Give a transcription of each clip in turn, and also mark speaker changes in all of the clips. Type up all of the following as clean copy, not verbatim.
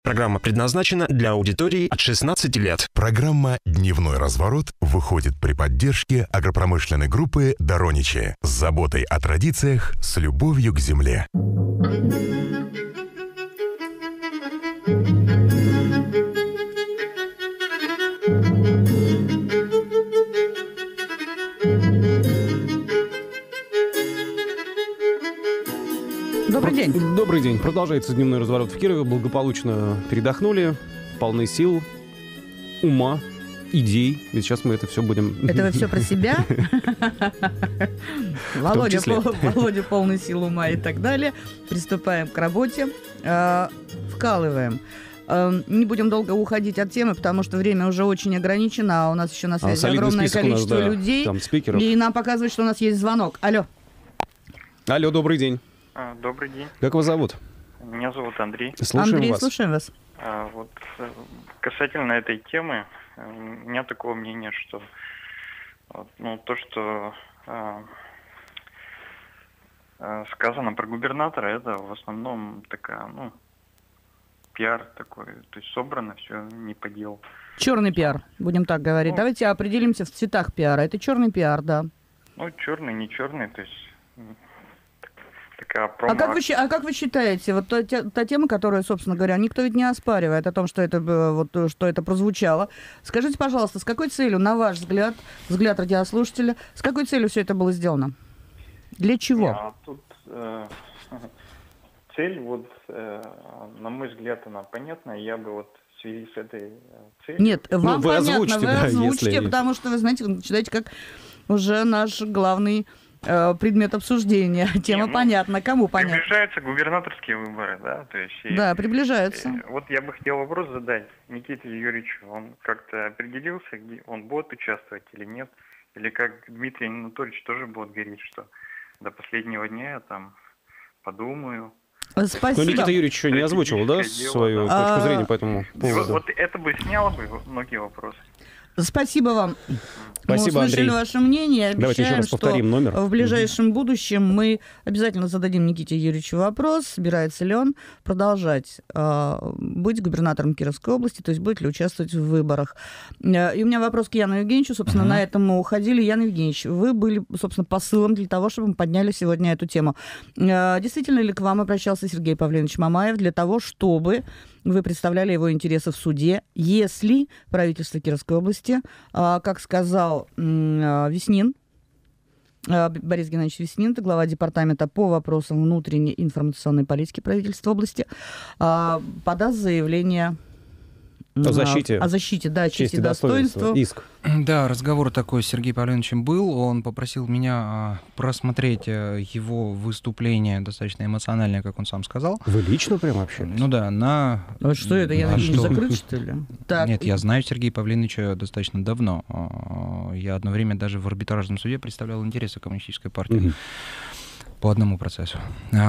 Speaker 1: Программа предназначена для аудитории от 16 лет.
Speaker 2: Программа «Дневной разворот» выходит при поддержке агропромышленной группы «Дороничи» с заботой о традициях, с любовью к земле.
Speaker 3: Добрый день.
Speaker 4: Добрый день. Продолжается дневной разворот в Кирове. Благополучно передохнули, полны сил, ума, идей. Ведь сейчас мы это все будем...
Speaker 3: Это вы все про себя? Володя полный сил ума и так далее. Приступаем к работе. Вкалываем. Не будем долго уходить от темы, потому что время уже очень ограничено, а у нас еще на связи огромное количество людей.
Speaker 4: Там спикеров.
Speaker 3: И нам показывают, что у нас есть звонок. Алло.
Speaker 4: Алло, добрый день.
Speaker 5: Добрый день.
Speaker 4: Как вас зовут?
Speaker 5: Меня зовут Андрей.
Speaker 3: Андрей, слушаем вас.
Speaker 5: Вот касательно этой темы, у меня такое мнение, что то, что сказано про губернатора, это в основном такая, пиар такой, то есть собрано все не по делу.
Speaker 3: Черный пиар, будем так говорить. Давайте определимся в цветах пиара. Это черный пиар, да.
Speaker 5: Черный, не черный, то есть...
Speaker 3: А как вы считаете, вот та тема, которую, собственно говоря, никто ведь не оспаривает о том, что это прозвучало. Скажите, пожалуйста, с какой целью, на ваш взгляд радиослушателя, с какой целью все это было сделано? Для чего?
Speaker 5: Цель, на мой взгляд, она понятна. Я бы в связи с этой целью...
Speaker 3: Нет, вам
Speaker 4: вы
Speaker 3: понятно,
Speaker 4: озвучите,
Speaker 3: вы озвучите,
Speaker 4: если...
Speaker 3: потому что, вы знаете, начинаете как уже наш главный... предмет обсуждения. Тема понятна. Кому понятно?
Speaker 5: Приближаются губернаторские выборы, да? То есть,
Speaker 3: да, приближаются.
Speaker 5: Я бы хотел вопрос задать Никите Юрьевичу. Он как-то определился, где он будет участвовать или нет? Или как Дмитрий Анатольевич тоже будет говорить, что до последнего дня я там подумаю.
Speaker 3: Спасибо.
Speaker 4: Но Никита Юрьевич еще не озвучивал, да, свою точку зрения по этому поводу?
Speaker 5: Вот это бы сняло бы многие вопросы.
Speaker 3: Спасибо вам.
Speaker 4: Спасибо,
Speaker 3: мы услышали
Speaker 4: Андрей.
Speaker 3: ваше мнение.
Speaker 4: Давайте еще раз повторим номер.
Speaker 3: В ближайшем будущем мы обязательно зададим Никите Юрьевичу вопрос, собирается ли он продолжать быть губернатором Кировской области, то есть будет ли участвовать в выборах. И у меня вопрос к Яну Евгеньевичу. Собственно, на этом мы уходили. Ян Евгеньевич, вы были, собственно, посылом для того, чтобы мы подняли сегодня эту тему. Действительно ли к вам обращался Сергей Павлович Мамаев для того, чтобы вы представляли его интересы в суде, если правительство Кировской области, как сказал Веснин, Борис Геннадьевич Веснин, это глава департамента по вопросам внутренней информационной политики правительства области, подаст заявление о защите, да, чести и достоинства.
Speaker 4: Иск.
Speaker 6: Да, разговор такой с Сергеем Павловичем был. Он попросил меня просмотреть его выступление, достаточно эмоциональное, как он сам сказал.
Speaker 4: Вы лично прям общались?
Speaker 6: Ну да,
Speaker 3: Вот что это, я не закрыт, что ли? Так.
Speaker 6: Нет, я знаю Сергея Павловича достаточно давно. Я одно время даже в арбитражном суде представлял интересы коммунистической партии. По одному процессу.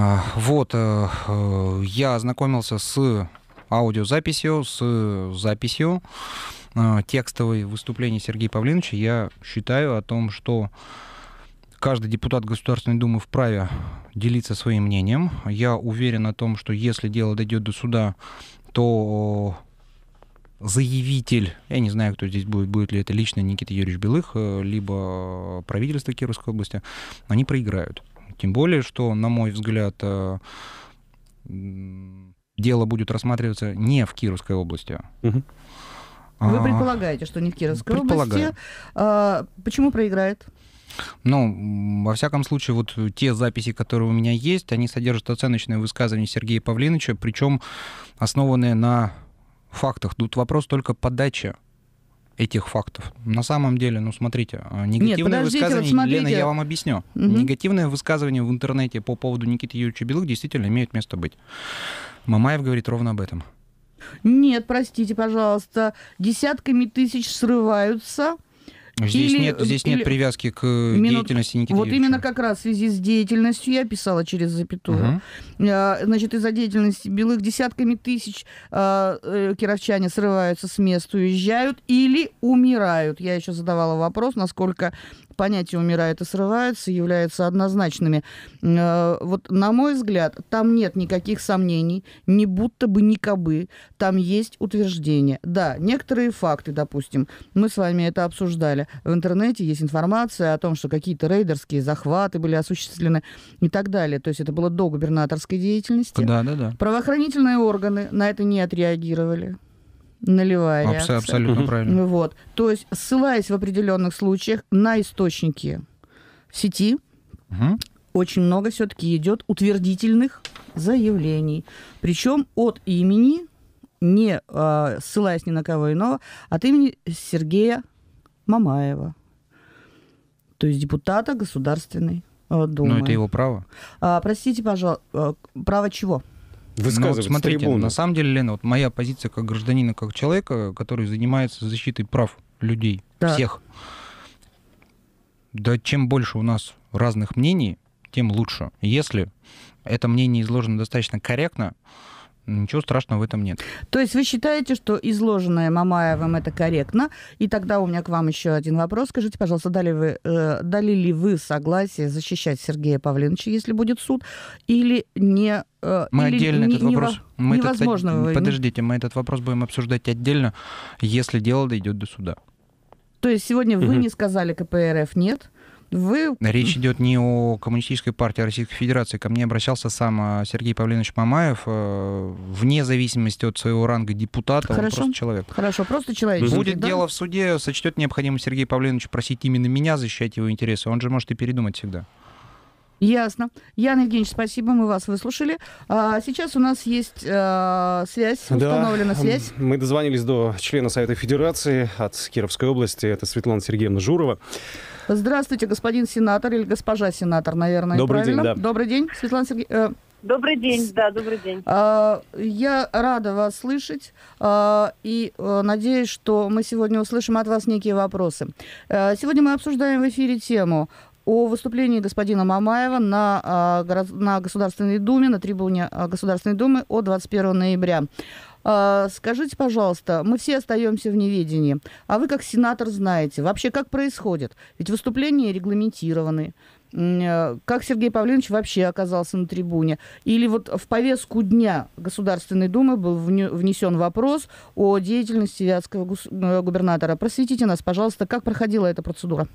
Speaker 6: Я ознакомился с аудиозаписью, с записью текстовой выступления Сергея Павловича. Я считаю о том, что каждый депутат Государственной Думы вправе делиться своим мнением. Я уверен о том, что если дело дойдет до суда, то заявитель, я не знаю, кто здесь будет ли это лично Никита Юрьевич Белых, либо правительство Кировской области, они проиграют. Тем более, что, на мой взгляд, дело будет рассматриваться не в Кировской области.
Speaker 3: Вы предполагаете, что не в Кировской области. Почему проиграет?
Speaker 6: Во всяком случае, вот те записи, которые у меня есть, они содержат оценочные высказывания Сергея Павловича, причем основанные на фактах. Тут вопрос только подачи этих фактов. На самом деле, смотрите, негативные высказывания, Лена, я вам объясню. Негативные высказывания в интернете по поводу Никиты Юрьевича Белых действительно имеют место быть. Мамаев говорит ровно об этом.
Speaker 3: Нет, простите, пожалуйста, десятками тысяч срываются.
Speaker 6: Здесь нет привязки к деятельности Никиты Юрьевича.
Speaker 3: Именно как раз в связи с деятельностью, я писала через запятую, значит, из-за деятельности Белых десятками тысяч кировчане срываются с места, уезжают или умирают. Я еще задавала вопрос, насколько понятия умирают и срываются, являются однозначными. Вот, на мой взгляд, там нет никаких сомнений, ни будто бы, ни кабы. Там есть утверждение. Да, некоторые факты, допустим, мы с вами это обсуждали. В интернете есть информация о том, что какие-то рейдерские захваты были осуществлены и так далее. То есть это было до губернаторской деятельности.
Speaker 6: Да.
Speaker 3: Правоохранительные органы на это не отреагировали. Нулевая реакция.
Speaker 6: Абсолютно правильно.
Speaker 3: Вот. То есть, ссылаясь в определенных случаях на источники в сети, очень много все-таки идет утвердительных заявлений. Причем от имени, не ссылаясь ни на кого иного, от имени Сергея Мамаева. То есть депутата Государственной Думы.
Speaker 6: Но это его право.
Speaker 3: Простите, пожалуйста, право чего?
Speaker 4: Высказывать с
Speaker 6: смотрите,
Speaker 4: трибуны.
Speaker 6: на самом деле, Лена, вот моя позиция как гражданина, как человека, который занимается защитой прав людей, всех. Да чем больше у нас разных мнений, тем лучше. Если это мнение изложено достаточно корректно, ничего страшного в этом нет.
Speaker 3: То есть вы считаете, что изложенное Мамаевым это корректно? И тогда у меня к вам еще один вопрос. Скажите, пожалуйста, дали ли вы согласие защищать Сергея Павлиновича, если будет суд, или не?
Speaker 6: Мы
Speaker 3: или
Speaker 6: отдельно этот вопрос...
Speaker 3: невозможно.
Speaker 6: Подождите, мы этот вопрос будем обсуждать отдельно, если дело дойдет до суда.
Speaker 3: То есть сегодня вы не сказали КПРФ нет?
Speaker 6: Речь идет не о Коммунистической партии Российской Федерации. Ко мне обращался сам Сергей Павлинович Мамаев, вне зависимости от своего ранга депутата. Он просто человек.
Speaker 3: Хорошо, просто человек.
Speaker 6: Будет дело в суде, сочтет необходимо Сергей Павлинович просить именно меня защищать его интересы. Он же может и передумать всегда.
Speaker 3: Ясно. Ян Евгеньевич, спасибо, мы вас выслушали. Сейчас у нас есть связь, установлена связь.
Speaker 4: Мы дозвонились до члена Совета Федерации от Кировской области, это Светлана Сергеевна Журова.
Speaker 3: Здравствуйте, господин сенатор, или госпожа сенатор, наверное,
Speaker 4: добрый
Speaker 3: правильно?
Speaker 4: День, да.
Speaker 3: Добрый день, Светлана Сергеевна.
Speaker 7: Добрый день, да, добрый день.
Speaker 3: Я рада вас слышать и надеюсь, что мы сегодня услышим от вас некие вопросы. Сегодня мы обсуждаем в эфире тему о выступлении господина Мамаева на Государственной Думе, на трибуне Государственной Думы от 21 ноября. Скажите, пожалуйста, мы все остаемся в неведении, а вы как сенатор знаете, вообще как происходит? Ведь выступления регламентированы. Как Сергей Павлинович вообще оказался на трибуне? Или вот в повестку дня Государственной Думы был внесен вопрос о деятельности вятского губернатора? Просветите нас, пожалуйста, как проходила эта процедура?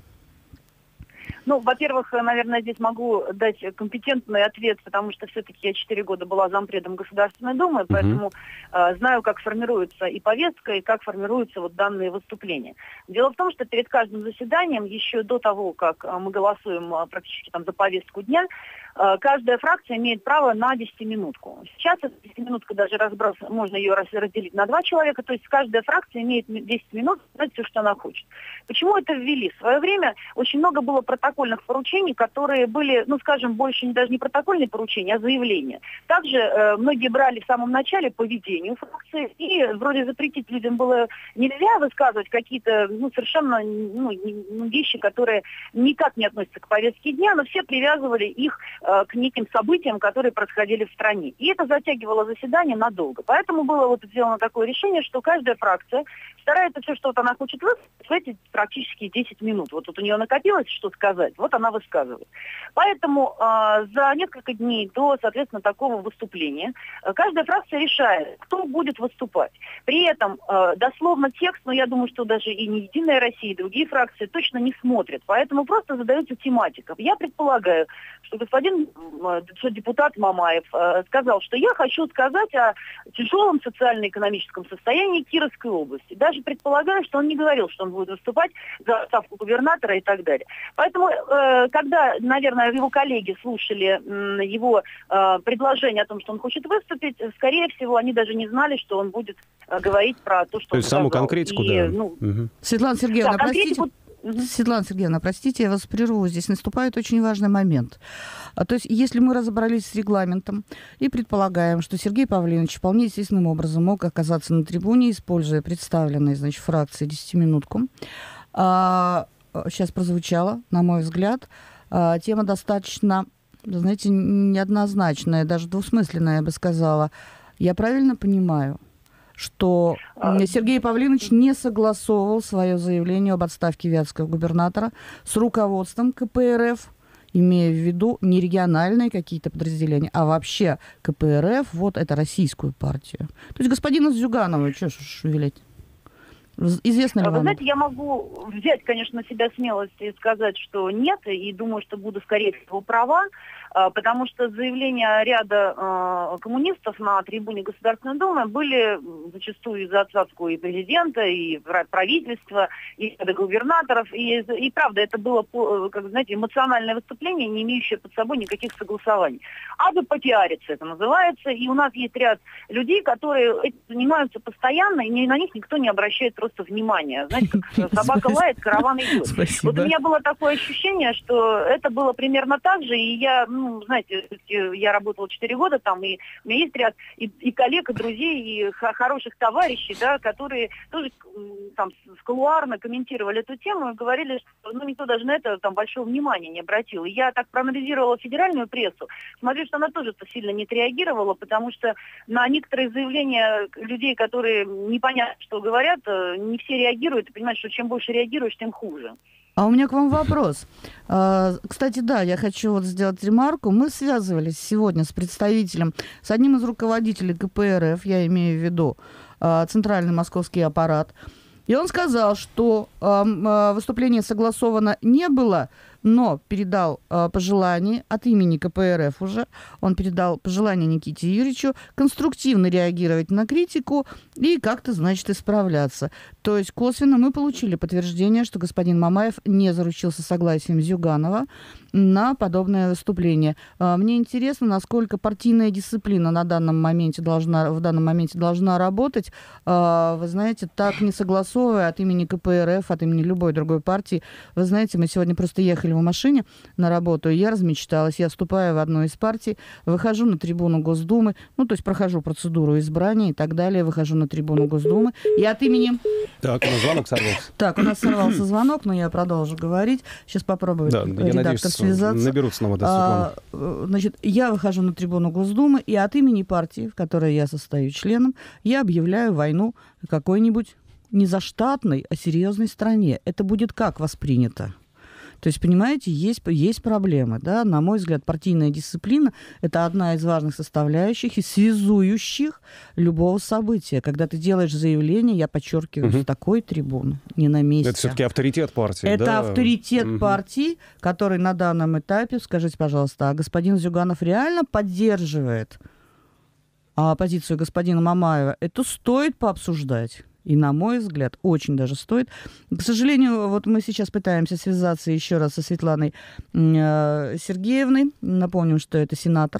Speaker 7: Ну, во-первых, наверное, здесь могу дать компетентный ответ, потому что все-таки я 4 года была зампредом Государственной Думы, поэтому знаю, как формируется и повестка, и как формируются вот данные выступления. Дело в том, что перед каждым заседанием, еще до того, как мы голосуем практически там за повестку дня, каждая фракция имеет право на 10-минутку. Сейчас эта 10-минутка даже можно ее разделить на 2 человека, то есть каждая фракция имеет 10 минут сказать все, что она хочет. Почему это ввели? В свое время очень много было протокольных поручений, которые были, ну, скажем, больше даже не протокольные поручения, а заявления. Также многие брали в самом начале по ведению фракции, и вроде запретить людям было нельзя высказывать какие-то, ну, совершенно вещи, которые никак не относятся к повестке дня, но все привязывали их к неким событиям, которые происходили в стране. И это затягивало заседание надолго. Поэтому было вот сделано такое решение, что каждая фракция старается все, что вот она хочет высказать, в эти практически 10 минут. Вот тут у нее накопилось, что сказать, вот она высказывает. Поэтому за несколько дней до, соответственно, такого выступления каждая фракция решает, кто будет выступать. При этом дословно текст, но я думаю, что даже и не «Единая Россия», и другие фракции точно не смотрят. Поэтому просто задается тематика. Я предполагаю, что депутат Мамаев сказал, что я хочу сказать о тяжелом социально-экономическом состоянии Кировской области. Даже предполагаю, что он не говорил, что он будет выступать за отставку губернатора и так далее. Поэтому, когда, наверное, его коллеги слушали его предложение о том, что он хочет выступить, скорее всего, они даже не знали, что он будет говорить про то, что
Speaker 4: то
Speaker 7: он
Speaker 4: есть саму
Speaker 7: сказал.
Speaker 4: конкретику,
Speaker 7: и,
Speaker 4: да.
Speaker 3: Светлана Сергеевна,
Speaker 7: да,
Speaker 3: простите. Светлана Сергеевна, простите, я вас прерву. Здесь наступает очень важный момент. То есть, если мы разобрались с регламентом и предполагаем, что Сергей Павлинович вполне естественным образом мог оказаться на трибуне, используя представленные, значит, фракции 10-минутку, сейчас прозвучала, на мой взгляд, тема достаточно, знаете, неоднозначная, даже двусмысленная, я бы сказала. Я правильно понимаю? что Сергей Павлинович не согласовывал свое заявление об отставке вятского губернатора с руководством КПРФ, имея в виду не региональные какие-то подразделения, а вообще КПРФ, вот это российскую партию. То есть господина Зюганова, что ж вилять? Известно ли
Speaker 7: Вы
Speaker 3: вам?
Speaker 7: знаете, я могу взять, конечно, на себя смелость и сказать, что нет, и думаю, что буду, скорее всего, права, потому что заявления ряда коммунистов на трибуне Государственной Думы были зачастую из-за отсадку и президента, и правительства, и ряда губернаторов, и правда, это было, как знаете, эмоциональное выступление, не имеющее под собой никаких согласований. Абы попиариться это называется, и у нас есть ряд людей, которые этим занимаются постоянно, и на них никто не обращает просто внимания. Знаете, как собака лает, караван идет.
Speaker 3: Спасибо.
Speaker 7: Вот у меня было такое ощущение, что это было примерно так же, и я, знаете, я работала 4 года там, и у меня есть ряд и коллег, и друзей, и хороших товарищей, да, которые тоже там кулуарно комментировали эту тему и говорили, что никто даже на это там большого внимания не обратил. И я так проанализировала федеральную прессу, смотрю, что она тоже сильно не отреагировала, потому что на некоторые заявления людей, которые непонятно что говорят, не все реагируют, и понимаешь, что чем больше реагируешь, тем хуже.
Speaker 3: А у меня к вам вопрос. Кстати, да, я хочу вот сделать ремарку. Мы связывались сегодня с представителем, с одним из руководителей КПРФ, я имею в виду Центральный московский аппарат. И он сказал, что выступление согласовано не было, но передал пожелание от имени КПРФ уже, он передал пожелание Никите Юрьевичу конструктивно реагировать на критику и как-то, значит, исправляться. То есть косвенно мы получили подтверждение, что господин Мамаев не заручился согласием Зюганова на подобное выступление. Мне интересно, насколько партийная дисциплина в данном моменте должна работать. Вы знаете, так не согласовывая от имени КПРФ, от имени любой другой партии. Вы знаете, мы сегодня просто ехали в машине на работу, и я размечталась. Я вступаю в одну из партий, выхожу на трибуну Госдумы, то есть прохожу процедуру избрания и так далее, выхожу на трибуну Госдумы, и от имени...
Speaker 4: Так, у нас звонок сорвался.
Speaker 3: Так, у нас сорвался звонок, но я продолжу говорить. Сейчас попробую редактор связаться.
Speaker 4: Наберутся нам это, Светлана.
Speaker 3: Значит, я выхожу на трибуну Госдумы, и от имени партии, в которой я состою членом, я объявляю войну какой-нибудь не заштатной, а серьезной стране. Это будет как воспринято? То есть, понимаете, есть проблемы. Да? На мой взгляд, партийная дисциплина – это одна из важных составляющих и связующих любого события. Когда ты делаешь заявление, я подчеркиваю, с такой трибуны, не на месте.
Speaker 4: Это все-таки авторитет партии.
Speaker 3: Это авторитет партии, который на данном этапе, скажите, пожалуйста, а господин Зюганов реально поддерживает позицию господина Мамаева? Это стоит пообсуждать. И, на мой взгляд, очень даже стоит. К сожалению, вот мы сейчас пытаемся связаться еще раз со Светланой Сергеевной. Напомним, что это сенатор,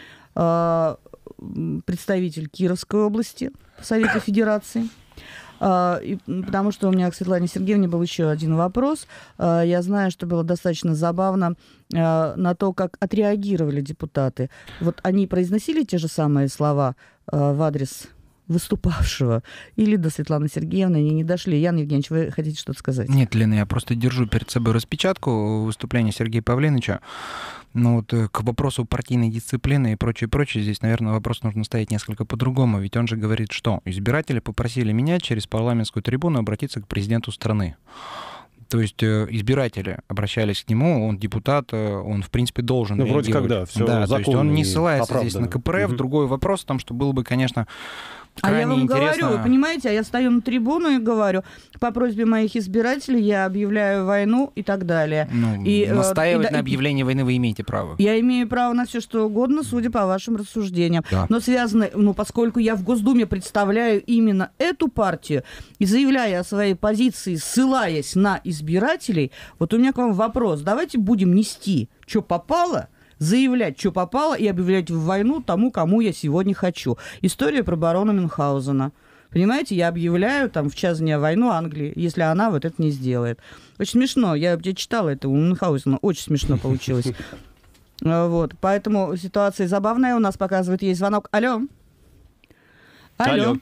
Speaker 3: представитель Кировской области Совета Федерации. Потому что у меня к Светлане Сергеевне был еще один вопрос. Я знаю, что было достаточно забавно на то, как отреагировали депутаты. Вот они произносили те же самые слова в адрес выступавшего, или до Светланы Сергеевны они не дошли. Ян Евгеньевич, вы хотите что-то сказать?
Speaker 6: Нет, Лена, я просто держу перед собой распечатку выступления Сергея Павлиновича. К вопросу партийной дисциплины и прочее, здесь, наверное, вопрос нужно ставить несколько по-другому. Ведь он же говорит, что избиратели попросили меня через парламентскую трибуну обратиться к президенту страны. То есть избиратели обращались к нему, он депутат, он, в принципе, должен реагировать.
Speaker 4: Вроде как, да, все
Speaker 6: законно. То есть он не ссылается
Speaker 4: оправдано.
Speaker 6: здесь на КПРФ. Другой вопрос в том, что было бы, конечно, крайне
Speaker 3: я вам
Speaker 6: интересно...
Speaker 3: говорю, вы понимаете, я стою на трибуну и говорю, по просьбе моих избирателей я объявляю войну и так далее.
Speaker 6: Настаивать на объявлении войны вы имеете право.
Speaker 3: Я имею право на все что угодно, судя по вашим рассуждениям.
Speaker 6: Да.
Speaker 3: Но связано, поскольку я в Госдуме представляю именно эту партию и заявляя о своей позиции, ссылаясь на избирателей, вот у меня к вам вопрос. Давайте будем нести, что попало, заявлять, что попало, и объявлять войну тому, кому я сегодня хочу. История про барона Мюнхгаузена. Понимаете, я объявляю в час дня войну Англии, если она вот это не сделает. Очень смешно. Я читала это у Мюнхгаузена. Очень смешно получилось. Вот. Поэтому ситуация забавная. У нас показывает, есть звонок. Алло.
Speaker 7: Алло,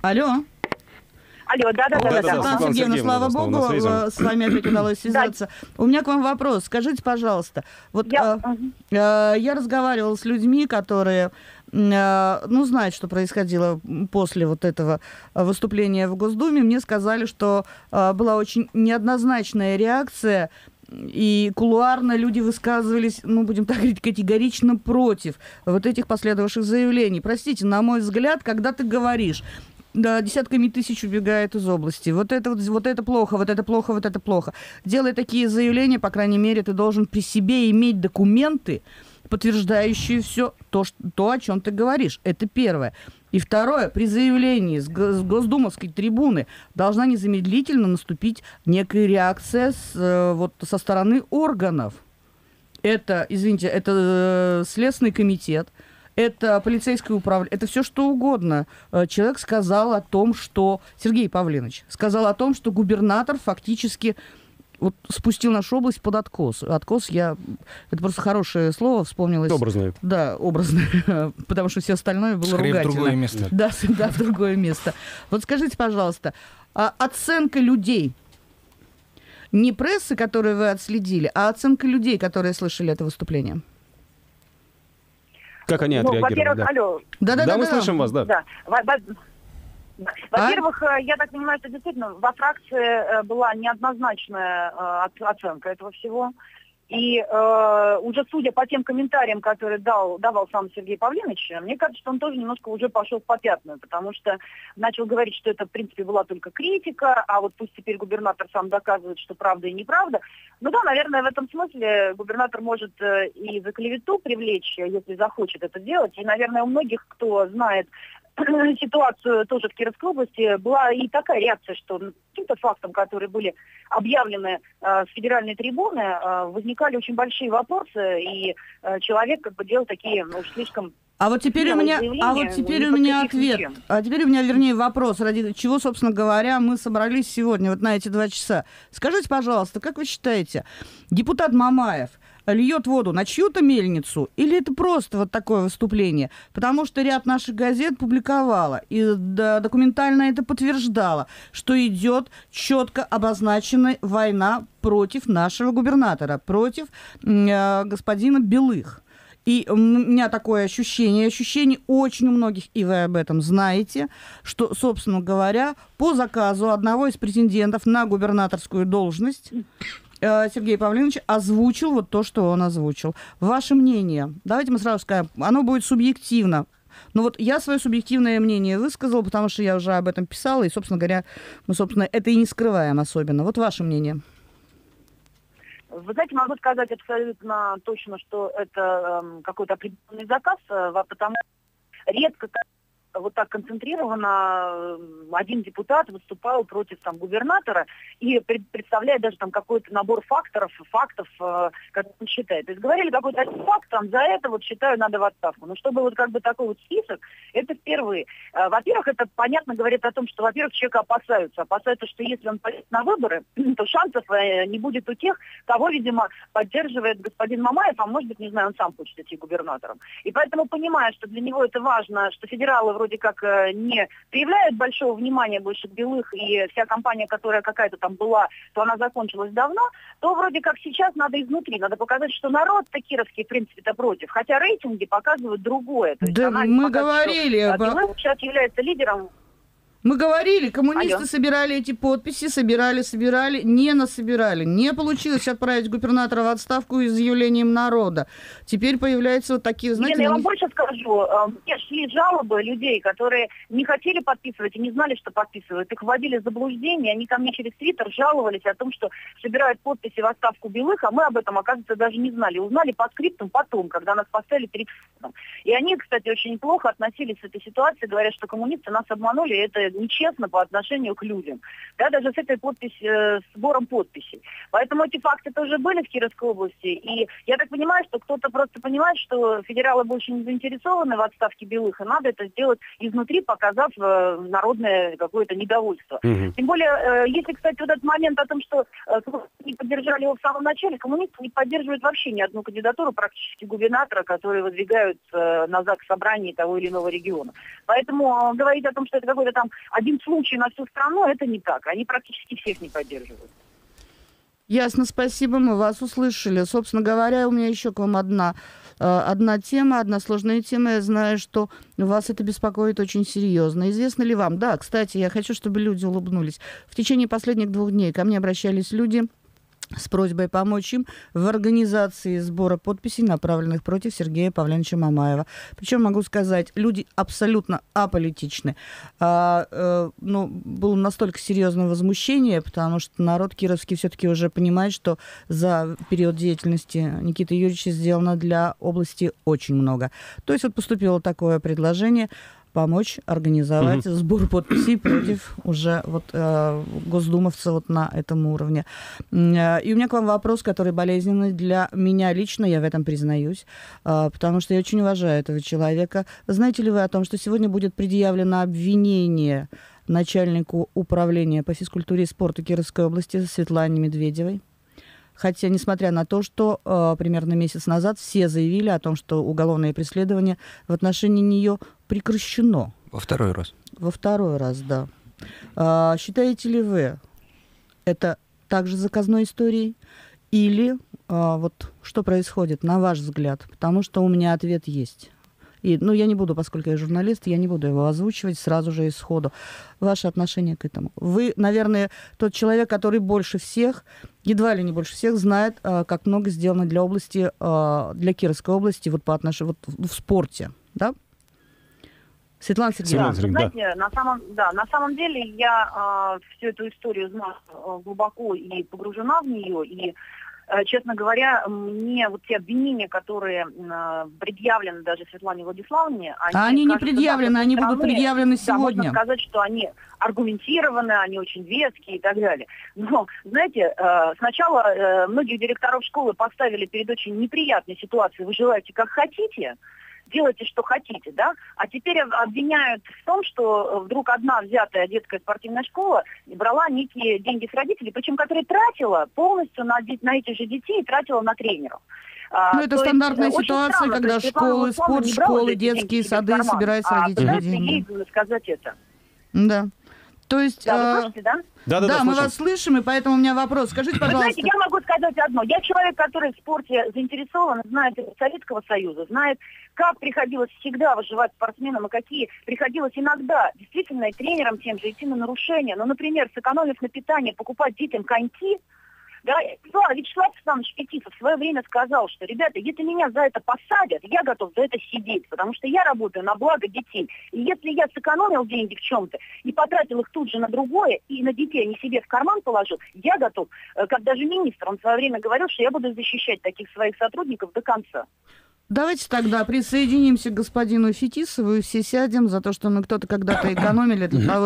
Speaker 7: да.
Speaker 3: Светлана Сергеевна, слава богу, с вами опять удалось связаться. У меня к вам вопрос. Скажите, пожалуйста, я разговаривала с людьми, которые знает, что происходило после вот этого выступления в Госдуме, мне сказали, что была очень неоднозначная реакция, и кулуарно люди высказывались, будем так говорить, категорично против вот этих последовавших заявлений. Простите, на мой взгляд, когда ты говоришь, да, десятками тысяч убегает из области. Вот это плохо, вот это плохо, вот это плохо. Делая такие заявления, по крайней мере, ты должен при себе иметь документы, подтверждающие все то, о чем ты говоришь. Это первое. И второе, при заявлении с госдумовской трибуны должна незамедлительно наступить некая реакция со стороны органов. Это, извините, это Следственный комитет, это полицейское управление, это все что угодно. Человек сказал о том, что... Сергей Павлинович сказал о том, что губернатор фактически спустил нашу область под откос. Откос это просто хорошее слово, вспомнилось.
Speaker 4: Образное. Да,
Speaker 3: образное, потому что все остальное было ругательно.
Speaker 6: В другое место.
Speaker 3: Да, в другое место. Вот скажите, пожалуйста, оценка людей, не прессы, которую вы отследили, а оценка людей, которые слышали это выступление?
Speaker 4: Как они отреагировали?
Speaker 7: Во-первых, алло.
Speaker 3: Да,
Speaker 4: мы слышим вас, да.
Speaker 7: Во-первых, я так понимаю, что действительно во фракции была неоднозначная оценка этого всего. И уже судя по тем комментариям, которые давал сам Сергей Павлинович, мне кажется, что он тоже немножко уже пошел в попятную, потому что начал говорить, что это, в принципе, была только критика, а вот пусть теперь губернатор сам доказывает, что правда и неправда. Ну да, наверное, в этом смысле губернатор может и за клевету привлечь, если захочет это делать. И, наверное, у многих, кто знает ситуацию тоже в Кировской области, была и такая реакция, что каким-то фактам, которые были объявлены с федеральной трибуны, возникали очень большие вопросы, и человек делал такие слишком...
Speaker 3: А вот теперь у меня ответ. А теперь у меня, вернее, вопрос, ради чего, собственно говоря, мы собрались сегодня вот на эти 2 часа. Скажите, пожалуйста, как вы считаете, депутат Мамаев льет воду на чью-то мельницу, или это просто вот такое выступление? Потому что ряд наших газет публиковала и документально это подтверждала, что идет четко обозначенная война против нашего губернатора, против господина Белых. И у меня такое ощущение очень у многих, и вы об этом знаете, что, собственно говоря, по заказу одного из претендентов на губернаторскую должность Сергей Павлинович озвучил вот то, что он озвучил. Ваше мнение? Давайте мы сразу скажем, оно будет субъективно. Но вот я свое субъективное мнение высказала, потому что я уже об этом писала, и, собственно говоря, мы, это и не скрываем особенно. Вот ваше мнение.
Speaker 7: Вы знаете, могу сказать абсолютно точно, что это какой-то определенный заказ, потому что редко вот так концентрированно один депутат выступал против губернатора и представляет даже какой-то набор фактов, как он считает. То есть говорили какой-то один факт, за это считаю надо в отставку. Но чтобы такой вот список, это впервые. Во-первых, это понятно говорит о том, что, во-первых, человека опасаются, что если он пойдет на выборы, то шансов не будет у тех, кого, видимо, поддерживает господин Мамаев, а может быть, не знаю, он сам хочет идти губернатором. И поэтому, понимая, что для него это важно, что федералы вроде как не проявляют большого внимания больше к Белых, и вся кампания, которая какая-то там была, то она закончилась давно, то вроде как сейчас надо изнутри, надо показать, что народ-то кировский, в принципе-то против, хотя рейтинги показывают другое. То есть
Speaker 3: да, мы говорили...
Speaker 7: Белых сейчас является лидером.
Speaker 3: Мы говорили, коммунисты собирали эти подписи, собирали, не насобирали. Не получилось отправить губернатора в отставку изъявлением народа. Теперь появляются вот такие, знаете...
Speaker 7: Я вам больше скажу. Мне шли жалобы людей, которые не хотели подписывать и не знали, что подписывают. Их вводили в заблуждение, они ко мне через Твиттер жаловались о том, что собирают подписи в отставку Белых, а мы об этом, оказывается, даже не знали. Узнали по скриптам потом, когда нас поставили перед фактом. И они, кстати, очень плохо относились к этой ситуации, говорят, что коммунисты нас обманули, это нечестно по отношению к людям. Да, даже с этой сбором подписей. Поэтому эти факты тоже были в Кировской области. И я так понимаю, что кто-то просто понимает, что федералы больше не заинтересованы в отставке Белых, и надо это сделать изнутри, показав народное какое-то недовольство. Тем более, если, кстати, вот этот момент о том, что не поддержали его в самом начале, коммунисты не поддерживают вообще ни одну кандидатуру практически губернатора, которые выдвигают на заксобрании того или иного региона. Поэтому говорить о том, что это какой-то там один случай на всю страну, это не так. Они практически всех не поддерживают.
Speaker 3: Ясно, спасибо, мы вас услышали. Собственно говоря, у меня еще к вам одна тема, одна сложная тема. Я знаю, что вас это беспокоит очень серьезно. Известно ли вам? Да, кстати, я хочу, чтобы люди улыбнулись. В течение последних 2 дней ко мне обращались люди с просьбой помочь им в организации сбора подписей, направленных против Сергея Павловича Мамаева. Причем, могу сказать, люди абсолютно аполитичны. Было настолько серьезное возмущение, потому что народ кировский все-таки уже понимает, что за период деятельности Никиты Юрьевича сделано для области очень много. То есть вот поступило такое предложение помочь организовать сбор подписей против уже госдумовцев вот на этом уровне. И у меня к вам вопрос, который болезненный для меня лично, я в этом признаюсь, потому что я очень уважаю этого человека. Знаете ли вы о том, что сегодня будет предъявлено обвинение начальнику управления по физкультуре и спорту Кировской области Светлане Медведевой? Хотя, несмотря на то, что примерно месяц назад все заявили о том, что уголовное преследование в отношении нее прекращено.
Speaker 6: Во второй раз.
Speaker 3: Во второй раз, да. Считаете ли вы это также заказной историей? Или что происходит, на ваш взгляд? Потому что у меня ответ есть. И, я не буду, поскольку я журналист, я не буду его озвучивать сразу же сходу. Ваше отношение к этому? Вы, наверное, тот человек, который больше всех, едва ли не больше всех, знает, как много сделано для области, для Кировской области по отношению в спорте, да? Светлана Сергеевна.
Speaker 7: Знаете, на самом деле я всю эту историю знаю глубоко и погружена в нее, и честно говоря, мне те обвинения, которые предъявлены даже Светлане Владиславовне...
Speaker 3: Они не предъявлены, они будут предъявлены сегодня.
Speaker 7: Можно сказать, что они аргументированы, они очень веские и так далее. Но, знаете, сначала многих директоров школы поставили перед очень неприятной ситуацией. Вы желаете как хотите, делайте, что хотите, да? А теперь обвиняют в том, что вдруг одна взятая детская спортивная школа брала некие деньги с родителей, причем которые тратила полностью на этих же детей, тратила на тренеров.
Speaker 3: Это стандартная ситуация, странно, когда школы, спортшколы, детские сады собирают с родителей деньги.
Speaker 7: Ей сказать это.
Speaker 3: Да. То есть...
Speaker 7: Да, вы слышите, да?
Speaker 3: Да, мы вас слышим, и поэтому у меня вопрос. Скажите, пожалуйста...
Speaker 7: Вы знаете, я могу сказать одно. Я человек, который в спорте заинтересован, знает Советского Союза, знает, как приходилось всегда выживать спортсменам, и какие приходилось иногда действительно и тренерам тем же идти на нарушения. Например, сэкономив на питании, покупать детям коньки. Да, Вячеслав Александрович Фетисов в свое время сказал, что, ребята, если меня за это посадят, я готов за это сидеть, потому что я работаю на благо детей. И если я сэкономил деньги в чем-то и потратил их тут же на другое, и на детей не себе в карман положил, я готов, как даже министр, он в свое время говорил, что я буду защищать таких своих сотрудников до конца.
Speaker 3: Давайте тогда присоединимся к господину Фетисову и все сядем за то, что мы кто-то когда-то экономили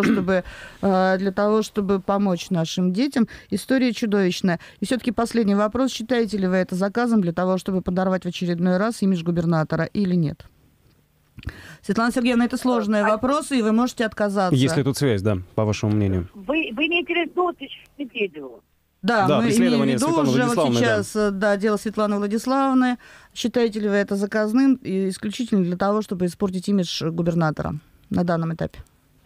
Speaker 3: для того, чтобы помочь нашим детям. История чудовищная. И все-таки последний вопрос. Считаете ли вы это заказом для того, чтобы подорвать в очередной раз имидж губернатора или нет? Светлана Сергеевна, это сложные вопросы, и вы можете отказаться.
Speaker 4: Если тут связь, да, по вашему мнению.
Speaker 7: Вы имеете в виду Медведеву?
Speaker 3: Да, мы имеем в виду уже сейчас дело Светланы Владиславовны. Считаете ли вы это заказным и исключительно для того, чтобы испортить имидж губернатора на данном этапе?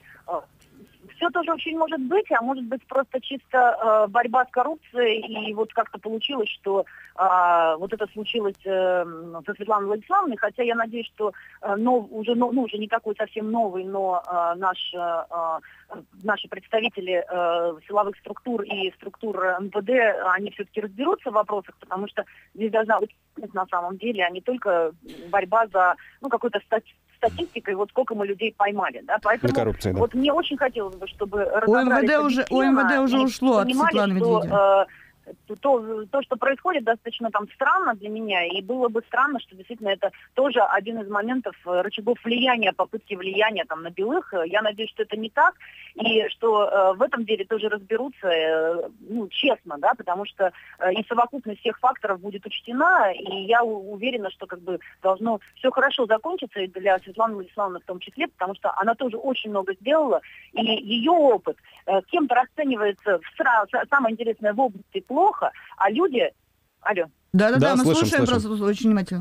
Speaker 7: Все тоже очень может быть, а может быть просто чисто борьба с коррупцией, и как-то получилось, что это случилось со Светланой Владиславовной, хотя я надеюсь, что уже не такой совсем новый, но наши представители силовых структур и структур МВД, они все-таки разберутся в вопросах, потому что здесь должна быть на самом деле, а не только борьба за какой-то статистикой, сколько мы людей поймали, да, поэтому коррупция, да. Мне очень хотелось бы, чтобы разобрались
Speaker 3: у МВД уже ушло от Светланы Медведевой.
Speaker 7: То, что происходит, достаточно странно для меня, и было бы странно, что действительно это тоже один из моментов рычагов влияния, попытки влияния на белых. Я надеюсь, что это не так, и что в этом деле тоже разберутся, честно, да, потому что и совокупность всех факторов будет учтена, и я уверена, что должно все хорошо закончиться, и для Светланы Владиславовны в том числе, потому что она тоже очень много сделала, и ее опыт кем-то расценивается, самое интересное, в области плохо, а люди... Алло.
Speaker 3: Да, мы слушаем просто очень внимательно.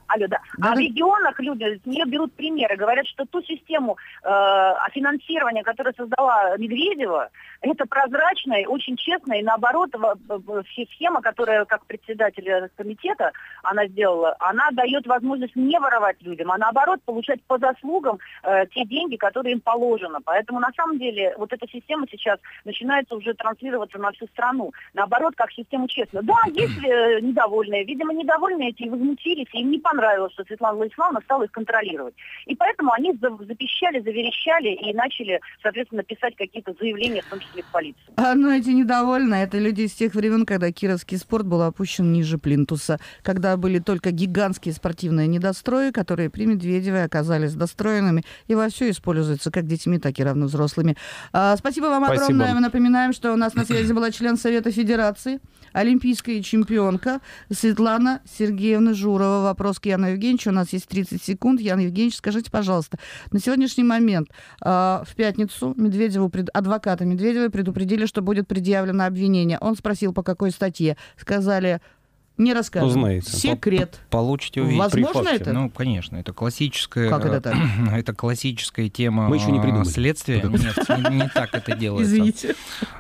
Speaker 7: Алло, да.
Speaker 3: Да,
Speaker 7: А в регионах люди с нее берут примеры, говорят, что ту систему финансирования, которую создала Медведева, это прозрачная, очень честная, и наоборот, схема, которая как председатель комитета она сделала, она дает возможность не воровать людям, а наоборот получать по заслугам те деньги, которые им положено. Поэтому на самом деле вот эта система сейчас начинается уже транслироваться на всю страну. Наоборот, как систему честно. Да, есть недовольные. Видимо, недовольные эти возмутились, и им не понравилось, что Светлана Владиславовна стала их контролировать. И поэтому они запищали, заверещали и начали, соответственно, писать какие-то заявления, в том числе в полицию.
Speaker 3: Но эти недовольные, это люди из тех времен, когда кировский спорт был опущен ниже плинтуса, когда были только гигантские спортивные недострои, которые при Медведевой оказались достроенными и вовсю используются как детьми, так и равновзрослыми. Спасибо вам огромное. Мы напоминаем, что у нас на связи была член Совета Федерации, олимпийская чемпионка Светлана Сергеевна Журова. Вопрос к Яну Евгеньевичу. У нас есть 30 секунд. Ян Евгеньевич, скажите, пожалуйста, на сегодняшний момент в пятницу адвоката Медведевой предупредили, что будет предъявлено обвинение. Он спросил, по какой статье. Сказали, не рассказывай.
Speaker 4: Узнаете.
Speaker 3: Секрет.
Speaker 6: Получите увидеть.
Speaker 3: Возможно это?
Speaker 6: Ну, конечно. Это классическая...
Speaker 3: Как это так?
Speaker 6: Это классическая тема
Speaker 4: Мы еще не придумали.
Speaker 6: следствия. Нет, не так это делается.
Speaker 3: Извините.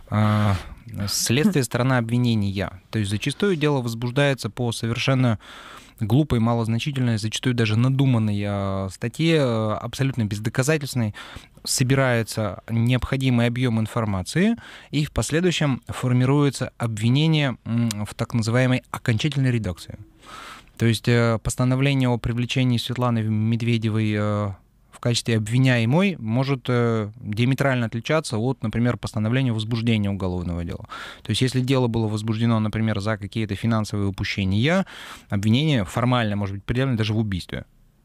Speaker 6: Следствие — сторона обвинения. То есть зачастую дело возбуждается по совершенно глупой, малозначительной, зачастую даже надуманной статье, абсолютно бездоказательной. Собирается необходимый объем информации, и в последующем формируется обвинение в так называемой окончательной редакции. То есть постановление о привлечении Светланы Медведевой в качестве обвиняемой может диаметрально отличаться от, например, постановления возбуждения уголовного дела. То есть если дело было возбуждено, например, за какие-то финансовые упущения, обвинение формально может быть предъявлено даже в убийстве.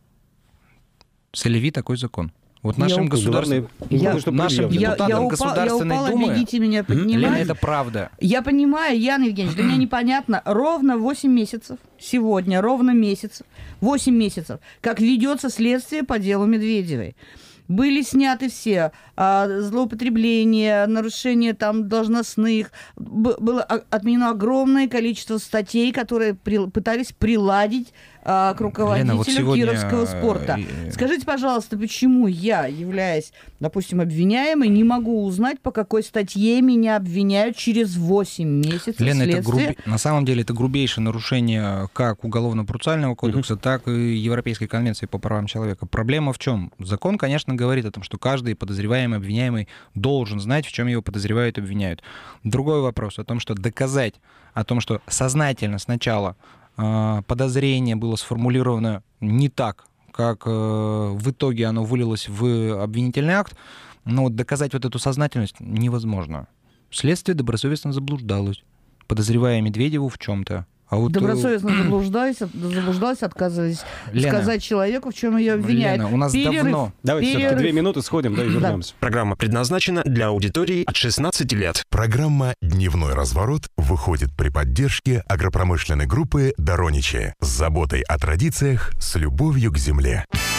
Speaker 6: Целеви такой закон. Вот нашим депутатам Государственной Думы,
Speaker 3: бегите меня поднимать.
Speaker 6: Лена, это правда.
Speaker 3: Я понимаю, Ян Евгеньевич, для меня непонятно. Ровно 8 месяцев, сегодня ровно месяц, 8 месяцев, как ведется следствие по делу Медведевой. Были сняты все злоупотребления, нарушения там должностных. Было отменено огромное количество статей, которые пытались приладить к руководителю
Speaker 6: Лена, вот сегодня...
Speaker 3: кировского спорта. Скажите, пожалуйста, почему я, являясь, допустим, обвиняемой, не могу узнать, по какой статье меня обвиняют через 8 месяцев
Speaker 6: Лена,
Speaker 3: следствия?
Speaker 6: на самом деле это грубейшее нарушение как Уголовно-процессуального кодекса, так и Европейской конвенции по правам человека. Проблема в чем? Закон, конечно, говорит о том, что каждый подозреваемый, обвиняемый должен знать, в чем его подозревают и обвиняют. Другой вопрос о том, что доказать о том, что сознательно сначала подозрение было сформулировано не так, как в итоге оно вылилось в обвинительный акт, но вот доказать вот эту сознательность невозможно. Следствие добросовестно заблуждалось, подозревая Медведеву в чем-то. А вот
Speaker 3: добросовестно заблуждалась, отказывались сказать человеку, в чем ее обвиняют.
Speaker 6: Лена, у нас давно...
Speaker 4: Давайте все-таки 2 минуты сходим, да, и вернемся.
Speaker 1: Программа предназначена для аудитории от 16 лет.
Speaker 2: Программа «Дневной разворот» выходит при поддержке агропромышленной группы «Дороничи» с заботой о традициях, с любовью к земле.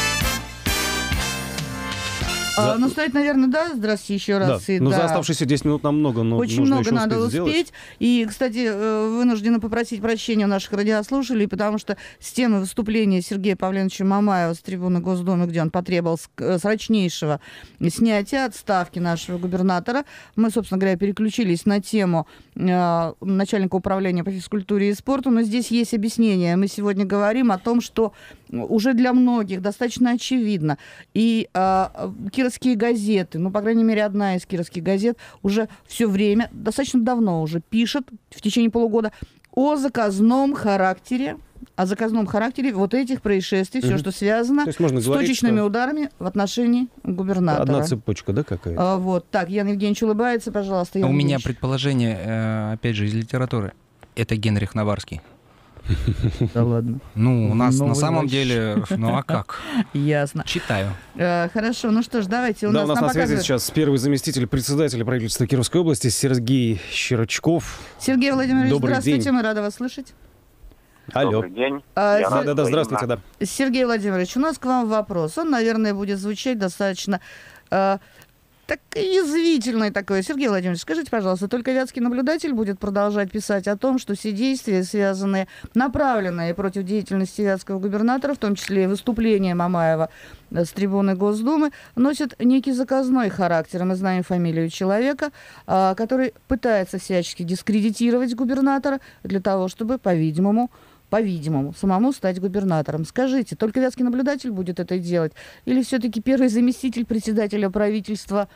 Speaker 3: Ну, стоит, наверное, да, здравствуйте еще раз.
Speaker 4: Да. За оставшиеся 10 минут нам много, но
Speaker 3: очень
Speaker 4: нужно
Speaker 3: много
Speaker 4: еще
Speaker 3: надо успеть.
Speaker 4: Сделать.
Speaker 3: И, кстати, вынуждена попросить прощения у наших радиослушателей, потому что с темы выступления Сергея Павленовича Мамаева с трибуны Госдумы, где он потребовал срочнейшего снятия отставки нашего губернатора, мы, собственно говоря, переключились на тему начальника управления по физкультуре и спорту, но здесь есть объяснение. Мы сегодня говорим о том, что уже для многих достаточно очевидно. И кировские газеты, ну, по крайней мере, одна из кировских газет уже все время, достаточно давно уже пишет, в течение полугода, о заказном характере вот этих происшествий, все, что связано с точечными ударами в отношении губернатора.
Speaker 4: Одна цепочка, да, какая-то?
Speaker 3: Вот. Так, Ян Евгеньевич улыбается, пожалуйста.
Speaker 6: У меня предположение, опять же, из литературы. Это Генрих Наварский.
Speaker 3: Да ладно.
Speaker 6: Ну, у нас на самом деле, ну а как?
Speaker 3: Ясно.
Speaker 6: Читаю.
Speaker 3: Хорошо, ну что ж, давайте.
Speaker 4: У нас на связи сейчас первый заместитель председателя правительства Кировской области Сергей Щерчков.
Speaker 3: Сергей Владимирович,
Speaker 4: добрый
Speaker 3: здравствуйте,
Speaker 4: день.
Speaker 3: мы рады вас слышать.
Speaker 4: Алло.
Speaker 5: Добрый день.
Speaker 4: Да, здравствуйте, да.
Speaker 3: Сергей Владимирович, у нас к вам вопрос. Он, наверное, будет звучать достаточно Так язвительное такое. Сергей Владимирович, скажите, пожалуйста, только вятский наблюдатель будет продолжать писать о том, что все действия, связанные, направленные против деятельности вятского губернатора, в том числе и выступление Мамаева с трибуны Госдумы, носят некий заказной характер. Мы знаем фамилию человека, который пытается всячески дискредитировать губернатора для того, чтобы, по-видимому, самому стать губернатором. Скажите, только вятский наблюдатель будет это делать? Или все-таки первый заместитель председателя правительства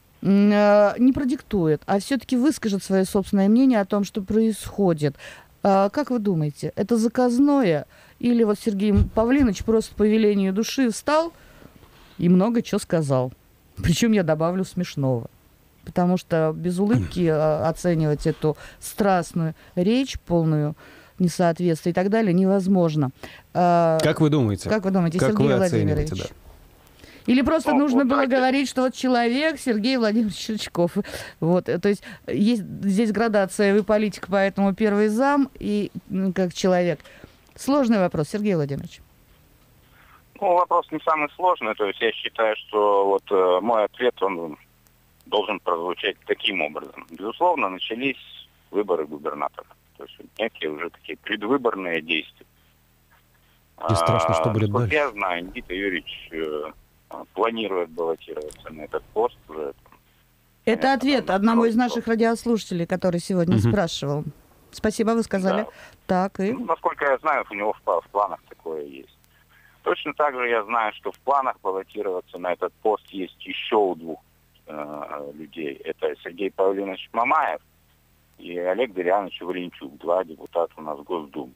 Speaker 3: не продиктует, а все-таки выскажет свое собственное мнение о том, что происходит? Как вы думаете, это заказное? Или вот Сергей Павлинович просто по велению души встал и много чего сказал? Причем я добавлю смешного. Потому что без улыбки оценивать эту страстную речь, полную несоответствие и так далее, невозможно.
Speaker 4: Как вы думаете?
Speaker 3: Как Сергей Владимирович?
Speaker 4: Да.
Speaker 3: Или просто нужно было говорить, что вот человек Сергей Владимирович Щелчков. Вот, то есть здесь градация, вы политик, поэтому первый зам и как человек. Сложный вопрос, Сергей Владимирович.
Speaker 8: Ну, вопрос не самый сложный. То есть я считаю, что вот мой ответ, он должен прозвучать таким образом. Безусловно, начались выборы губернатора. То есть некие уже такие предвыборные действия.
Speaker 4: И страшно, что будет дальше.
Speaker 8: Я знаю, Никита Юрьевич планирует баллотироваться на этот пост уже.
Speaker 3: Это ответ одному из наших радиослушателей, который сегодня спрашивал. Спасибо, вы сказали.
Speaker 8: Да.
Speaker 3: Так, и...
Speaker 8: Ну, насколько я знаю, у него в планах такое есть. Точно так же я знаю, что в планах баллотироваться на этот пост есть еще у двух людей. Это Сергей Павлинович Мамаев и Олег Дырянович Валенчук, 2 депутата у нас в Госдуме.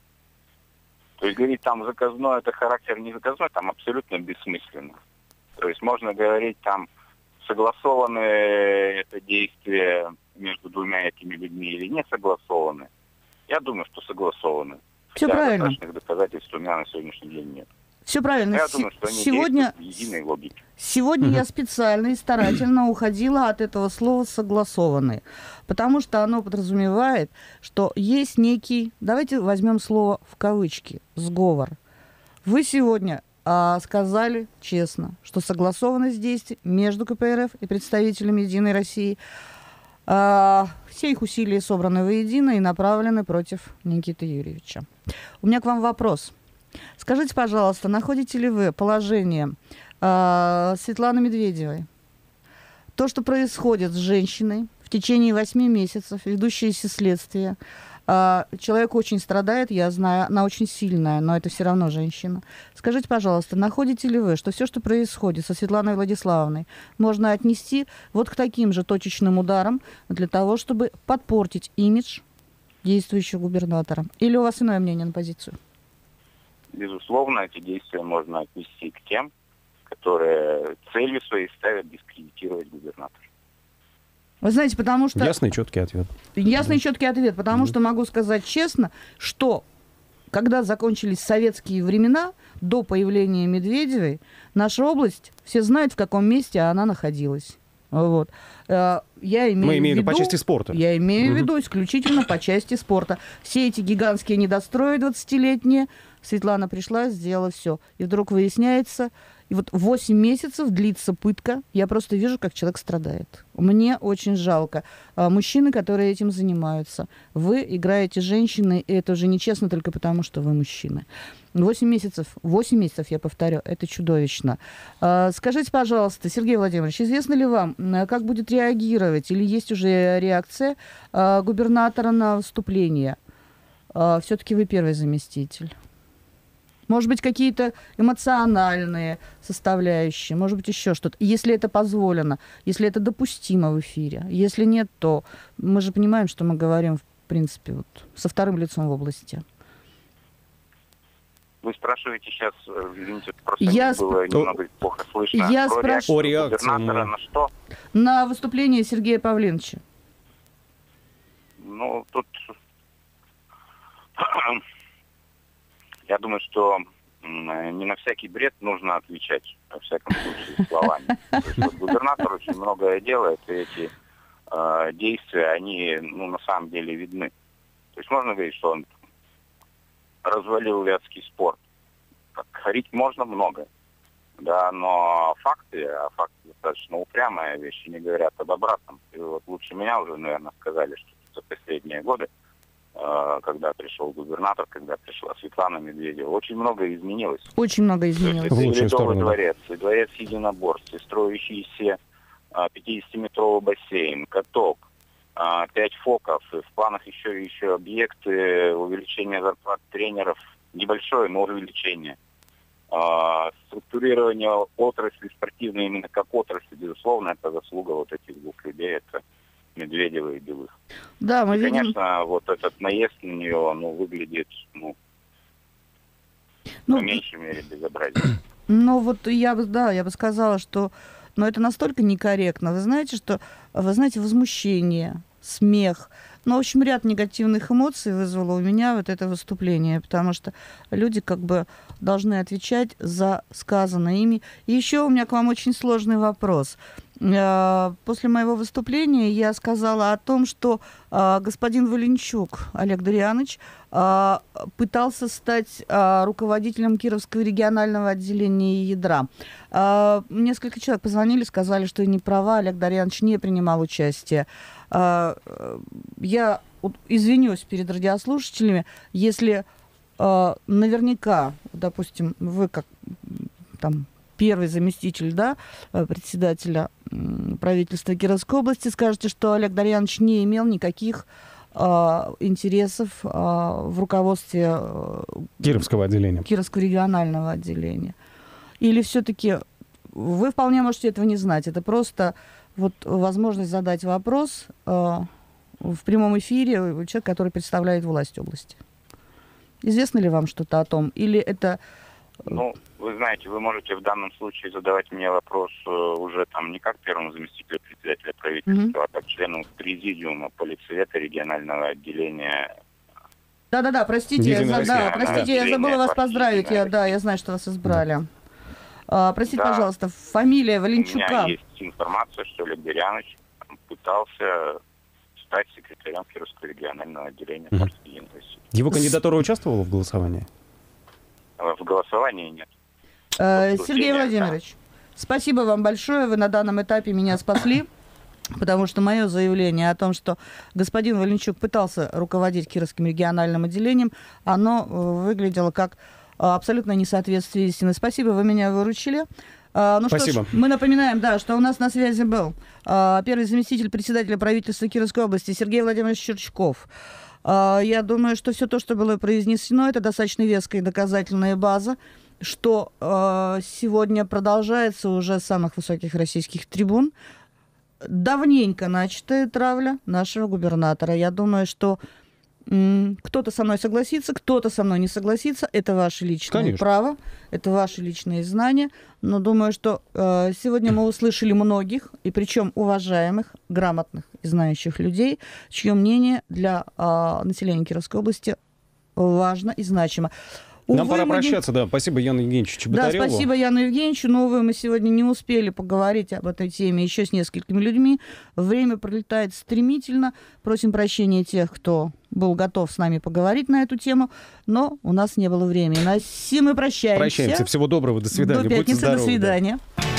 Speaker 8: То есть говорить там заказной, это характер не заказной, там абсолютно бессмысленно. То есть можно говорить там согласованные это действия между двумя этими людьми или не согласованы. Я думаю, что согласованы.
Speaker 3: Все правильно.
Speaker 8: Достаточных доказательств у меня на сегодняшний день нет.
Speaker 3: Все правильно.
Speaker 8: Я думаю, что они действуют в единой логике.
Speaker 3: Сегодня я специально и старательно уходила от этого слова «согласованные», потому что оно подразумевает, что есть некий, давайте возьмем слово в кавычки, сговор. Вы сегодня сказали честно, что согласованность действий между КПРФ и представителями «Единой России», все их усилия собраны воедино и направлены против Никиты Юрьевича. У меня к вам вопрос. Скажите, пожалуйста, находите ли вы положение Светланы Медведевой? То, что происходит с женщиной в течение 8 месяцев, ведущееся следствие. Человек очень страдает, я знаю, она очень сильная, но это все равно женщина. Скажите, пожалуйста, находите ли вы, что все, что происходит со Светланой Владиславовной, можно отнести вот к таким же точечным ударам для того, чтобы подпортить имидж действующего губернатора? Или у вас иное мнение на позицию?
Speaker 8: Безусловно, эти действия можно отнести к тем, которые целью своей ставят дискредитировать губернатора.
Speaker 3: Вы знаете, потому что...
Speaker 4: Ясный и четкий ответ.
Speaker 3: Ясный и четкий ответ, потому что могу сказать честно, что когда закончились советские времена, до появления Медведевой, наша область, все знают, в каком месте она находилась. Вот. Мы имеем в виду
Speaker 4: по части спорта.
Speaker 3: Я имею в виду исключительно по части спорта. Все эти гигантские недострои 20-летние, Светлана пришла, сделала все. И вдруг выясняется, и вот 8 месяцев длится пытка. Я просто вижу, как человек страдает. Мне очень жалко. Мужчины, которые этим занимаются. Вы играете женщины, и это уже нечестно только потому, что вы мужчины. 8 месяцев, я повторю, это чудовищно. Скажите, пожалуйста, Сергей Владимирович, известно ли вам, как будет реагировать, или есть уже реакция губернатора на выступление? Все-таки вы первый заместитель. Может быть, какие-то эмоциональные составляющие, может быть, еще что-то. Если это позволено, если это допустимо в эфире. Если нет, то мы же понимаем, что мы говорим, в принципе, вот, со вторым лицом в области.
Speaker 8: Вы спрашиваете сейчас, извините, просто было немного плохо слышно.
Speaker 3: Я спрашиваю
Speaker 4: о реакции
Speaker 8: губернатора на что?
Speaker 3: На выступление Сергея Павлиновича.
Speaker 8: Ну, тут... Я думаю, что не на всякий бред нужно отвечать, во всяком случае, словами. То есть, вот, губернатор очень многое делает, и эти действия, они, на самом деле видны. То есть можно говорить, что он развалил вятский спорт. Говорить можно много. Да, но факты, а факты достаточно упрямая вещь, не говорят об обратном. И вот лучше меня уже, наверное, сказали, что за последние годы, когда пришел губернатор, когда пришла Светлана Медведева, очень многое изменилось.
Speaker 3: Очень много изменилось.
Speaker 8: То есть,
Speaker 4: В лучшую сторону.
Speaker 8: дворец, и дворец единоборств, и строящийся 50-метровый бассейн, каток, 5 фоков, и в планах еще объекты увеличения зарплат тренеров, небольшое, но увеличение. Структурирование отрасли спортивной именно как отрасли, безусловно, это заслуга вот этих двух людей, это Медведева и Белых.
Speaker 3: Да, мы
Speaker 8: И,
Speaker 3: видим...
Speaker 8: конечно, вот этот наезд на нее, выглядит, по меньшей мере, безобразием.
Speaker 3: Ну, вот я бы сказала, что это настолько некорректно. Вы знаете, возмущение, смех. В общем, ряд негативных эмоций вызвало у меня вот это выступление, потому что люди как бы должны отвечать за сказанное ими. И еще у меня к вам очень сложный вопрос. После моего выступления я сказала о том, что господин Валенчук Олег Дарьянович пытался стать руководителем Кировского регионального отделения ядра. Несколько человек позвонили, сказали, что я не права, Олег Дарьянович не принимал участие. Я извинюсь перед радиослушателями, если наверняка, допустим, вы как там первый заместитель, председателя правительства Кировской области, скажете, что Олег Дарьянович не имел никаких интересов в руководстве
Speaker 4: Кировского отделения.
Speaker 3: Кировского регионального отделения. Или все-таки вы вполне можете этого не знать. Это просто возможность задать вопрос в прямом эфире у человека, который представляет власть области. Известно ли вам что-то о том? Или это...
Speaker 8: Вы знаете, вы можете в данном случае задавать мне вопрос уже не как первому заместителю председателя правительства, а как члену президиума политсовета регионального отделения.
Speaker 3: Да, простите, я забыла вас поздравить. Я знаю, что вас избрали. Простите, пожалуйста, фамилия Валенчука.
Speaker 8: У меня есть информация, что Олег Дарьянович пытался стать секретарем Кировского регионального отделения партии «Единая Россия».
Speaker 4: Его кандидатура участвовала в голосовании?
Speaker 8: В голосовании нет.
Speaker 3: Сергей Владимирович, спасибо вам большое. Вы на данном этапе меня спасли, потому что мое заявление о том, что господин Валенчук пытался руководить Кировским региональным отделением, оно выглядело как абсолютно несоответствие истины. Спасибо, вы меня выручили.
Speaker 4: Спасибо.
Speaker 3: Мы напоминаем, что у нас на связи был первый заместитель председателя правительства Кировской области Сергей Владимирович Черчков. Я думаю, что все то, что было произнесено, это достаточно веская и доказательная база, что сегодня продолжается уже с самых высоких российских трибун давненько начатая травля нашего губернатора. Я думаю, что кто-то со мной согласится, кто-то со мной не согласится. Это ваше личное право, это ваши личные знания. Но думаю, что сегодня мы услышали многих, и причем уважаемых, грамотных и знающих людей, чье мнение для населения Кировской области важно и значимо.
Speaker 4: Нам пора прощаться, Спасибо Яну Евгеньевичу Чеботареву.
Speaker 3: Да, спасибо Яну Евгеньевичу. Но, увы, мы сегодня не успели поговорить об этой теме еще с несколькими людьми. Время пролетает стремительно. Просим прощения тех, кто был готов с нами поговорить на эту тему, но у нас не было времени. На сим мы прощаемся.
Speaker 4: Всего доброго, до свидания.
Speaker 3: До пятницы,
Speaker 4: Будьте здоровы,
Speaker 3: до свидания.